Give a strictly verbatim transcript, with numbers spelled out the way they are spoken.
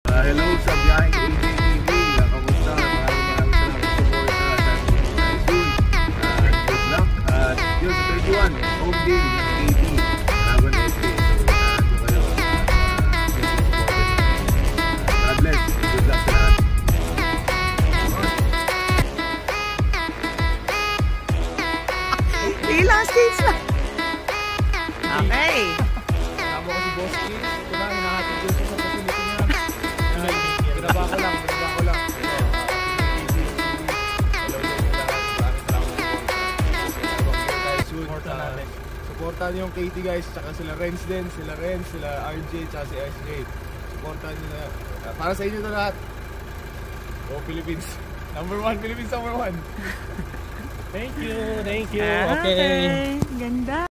Uh, hello sa biyaheng K B L dot T V. Uh, kamusta? Maraming maraming salamat sa support sa ating soon. Uh, good luck. At uh, yun sa thirty-one, home game ng K B Laban F A. So, kayo. God bless. Good luck sa lahat. Ilang stage lang. Okay. Tama ko si Boss Kids. Ito na, hinahatid ko sa facility niya. Binaba ko lang, binaba ko lang. Supportan yung K T guys, tsaka sila Renz din, sila Renz, sila R J, tsaka si S J. Supportan nyo na. Para sa inyo na lahat. Go Philippines. Number one, Philippines number one. Thank you, thank you. Okay. Okay. Ganda.